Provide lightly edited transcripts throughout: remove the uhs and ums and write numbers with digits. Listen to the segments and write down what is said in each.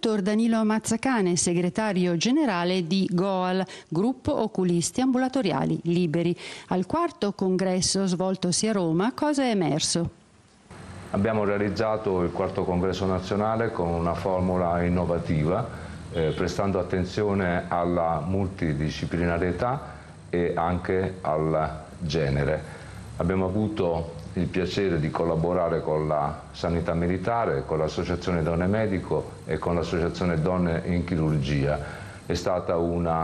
dottor Danilo Mazzacane, segretario generale di GOAL, Gruppo Oculisti Ambulatoriali Liberi. Al quarto congresso svoltosi a Roma, cosa è emerso? Abbiamo realizzato il quarto congresso nazionale con una formula innovativa, prestando attenzione alla multidisciplinarietà e anche al genere. Abbiamo avuto il piacere di collaborare con la Sanità Militare, con l'Associazione Donne Medico e con l'Associazione Donne in Chirurgia. È stata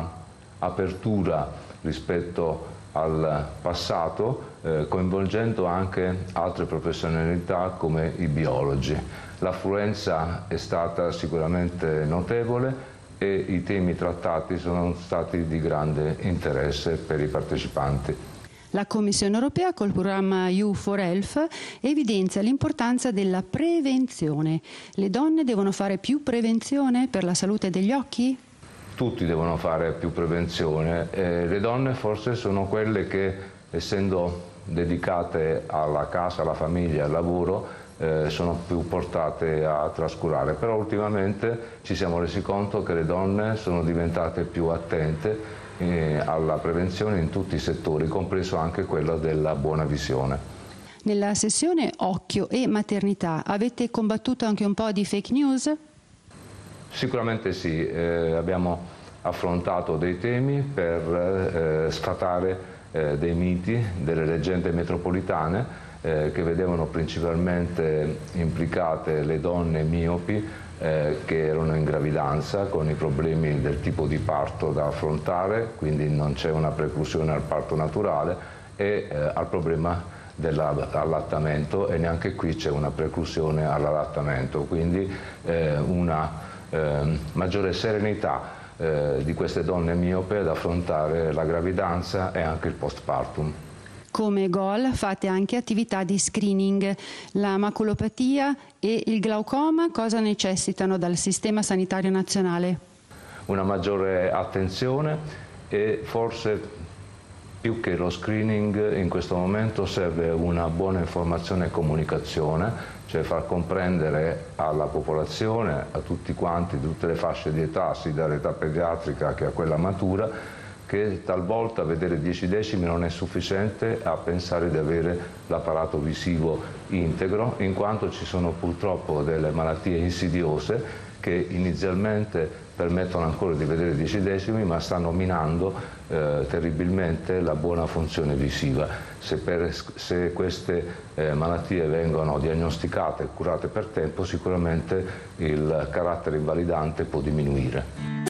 un'apertura rispetto al passato, coinvolgendo anche altre professionalità come i biologi. L'affluenza è stata sicuramente notevole e i temi trattati sono stati di grande interesse per i partecipanti. La Commissione europea col programma EU4Health evidenzia l'importanza della prevenzione. Le donne devono fare più prevenzione per la salute degli occhi? Tutti devono fare più prevenzione. Le donne forse sono quelle che, essendo dedicate alla casa, alla famiglia, al lavoro, sono più portate a trascurare. Però ultimamente ci siamo resi conto che le donne sono diventate più attente alla prevenzione in tutti i settori, compreso anche quello della buona visione. Nella sessione occhio e maternità avete combattuto anche un po' di fake news? Sicuramente sì, abbiamo affrontato dei temi per sfatare dei miti, delle leggende metropolitane che vedevano principalmente implicate le donne miopi che erano in gravidanza con i problemi del tipo di parto da affrontare, quindi non c'è una preclusione al parto naturale, e al problema dell'allattamento, e neanche qui c'è una preclusione all'allattamento, quindi una maggiore serenità di queste donne miope ad affrontare la gravidanza e anche il postpartum. Come GOAL fate anche attività di screening. La maculopatia e il glaucoma cosa necessitano dal Sistema Sanitario Nazionale? Una maggiore attenzione e forse più che lo screening in questo momento serve una buona informazione e comunicazione, cioè far comprendere alla popolazione, a tutti quanti, di tutte le fasce di età, sia dall'età pediatrica che a quella matura, che talvolta vedere 10 decimi non è sufficiente a pensare di avere l'apparato visivo integro, in quanto ci sono purtroppo delle malattie insidiose che inizialmente permettono ancora di vedere 10 decimi, ma stanno minando terribilmente la buona funzione visiva. Se queste malattie vengono diagnosticate e curate per tempo, sicuramente il carattere invalidante può diminuire.